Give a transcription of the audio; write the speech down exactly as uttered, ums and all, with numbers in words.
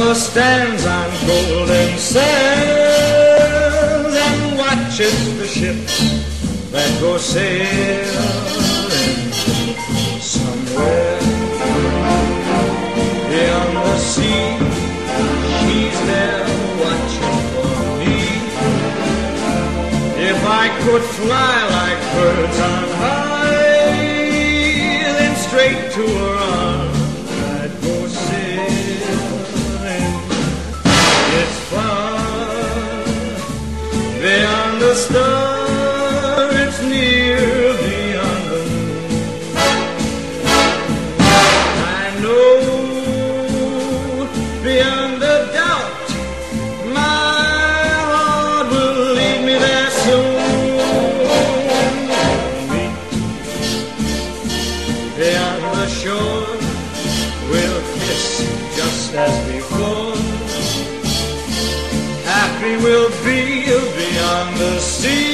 stands on golden sands and watches the ships that go sailing somewhere beyond the sea. She's there watching for me. If I could fly like birds on high, then straight to her arms I'd go sailing. It's far beyond the star, it's near beyond the moon. I know beyond the doubt my heart will lead me there soon. Meet beyond the shore, we'll kiss just as before. Happy we'll be beyond the sea.